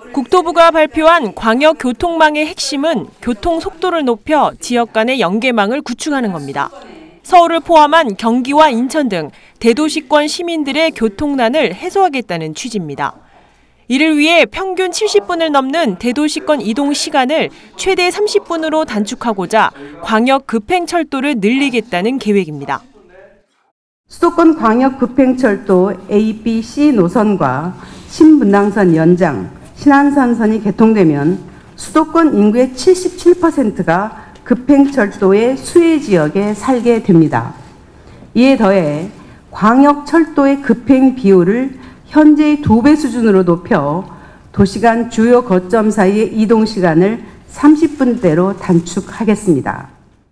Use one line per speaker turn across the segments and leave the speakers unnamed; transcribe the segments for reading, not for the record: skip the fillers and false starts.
국토부가 발표한 광역교통망의 핵심은 교통 속도를 높여 지역 간의 연계망을 구축하는 겁니다. 서울을 포함한 경기와 인천 등 대도시권 시민들의 교통난을 해소하겠다는 취지입니다. 이를 위해 평균 70분을 넘는 대도시권 이동 시간을 최대 30분으로 단축하고자 광역 급행철도를 늘리겠다는 계획입니다.
수도권 광역 급행철도 A, B, C 노선과 신분당선 연장, 신안산선이 개통되면 수도권 인구의 77%가 급행철도의 수혜 지역에 살게 됩니다. 이에 더해 광역철도의 급행 비율을 현재의 2배 수준으로 높여 도시간 주요 거점 사이의 이동 시간을 30분대로 단축하겠습니다.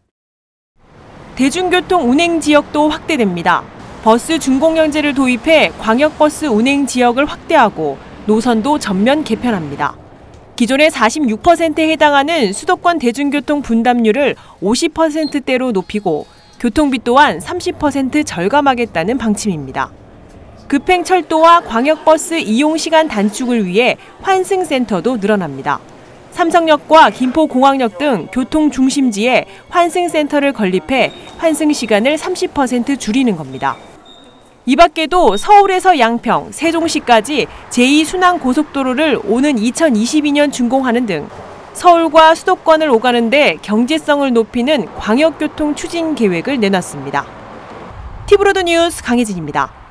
대중교통 운행 지역도 확대됩니다. 버스 준공연제를 도입해 광역버스 운행 지역을 확대하고 노선도 전면 개편합니다. 기존의 46%에 해당하는 수도권 대중교통 분담률을 50%대로 높이고 교통비 또한 30% 절감하겠다는 방침입니다. 급행철도와 광역버스 이용시간 단축을 위해 환승센터도 늘어납니다. 삼성역과 김포공항역 등 교통 중심지에 환승센터를 건립해 환승시간을 30% 줄이는 겁니다. 이 밖에도 서울에서 양평, 세종시까지 제2순환고속도로를 오는 2022년 준공하는 등 서울과 수도권을 오가는 데 경제성을 높이는 광역교통 추진 계획을 내놨습니다. 티브로드 뉴스 강혜진입니다.